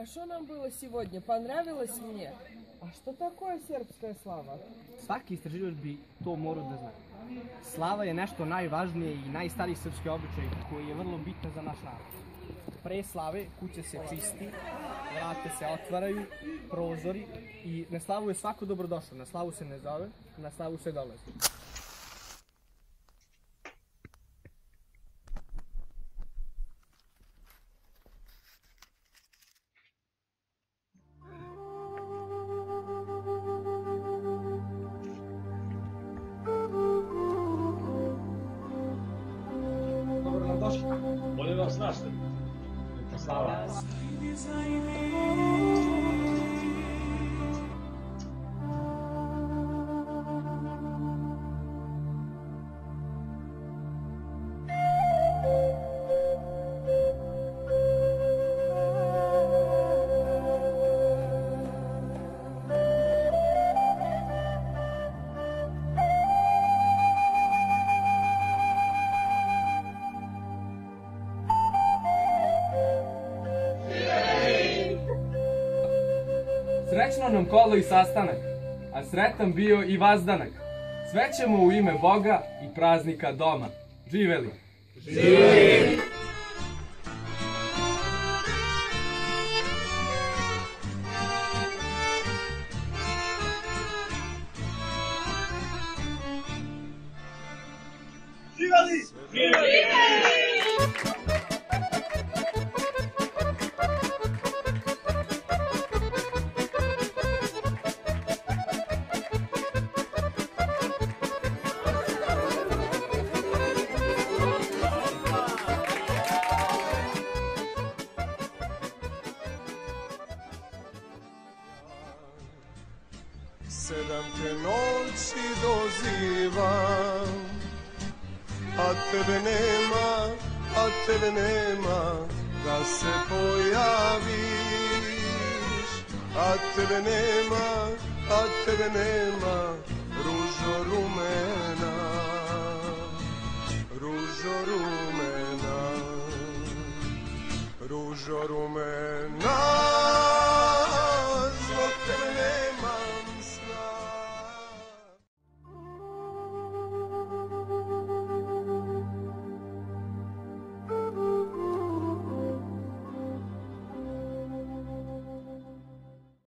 Хорошо нам было сегодня, понравилось мне. А что такое сербская slava? Svaki istraživač bi to morao da zna. Slava je nešto najvažnije i najstariji srpski običaj koji je vrlo bitan za naš narod. Pre slave kuća se čisti, vrata se otvaraju, prozori i na slavu je svako dobrodošao. Na slavu se ne zove, na slavu se dolazi. Bolje vas našli. Slava. Srećno nam kolo i sastanak, a sretan bio i vazdanak. Sve ćemo u ime Boga i praznika doma. Živeli! Živeli! Živeli! Živeli! Sedam te noći dozivam, a tebe nema, da se pojaviš. A tebe nema, ružo rumena, ružo rumena, ružo rumena.